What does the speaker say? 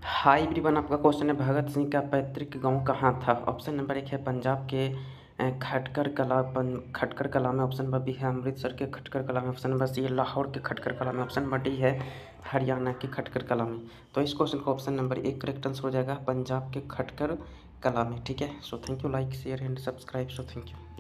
Hi everyone, आपका question है भगत सिंह का पैतृक गांव कहाँ था। ऑप्शन नंबर 1 है पंजाब के खटकर कला में। ऑप्शन नंबर बी है अमृतसर के खटकर कला में। ऑप्शन नंबर सी है लाहौर के खटकर कला में। ऑप्शन नंबर डी है हरियाणा के खटकर कला में। तो इस क्वेश्चन का ऑप्शन नंबर 1 करेक्ट आंसर हो जाएगा पंजाब के खटकर कला में। ठीक है, so thank you, like share and subscribe, so thank you.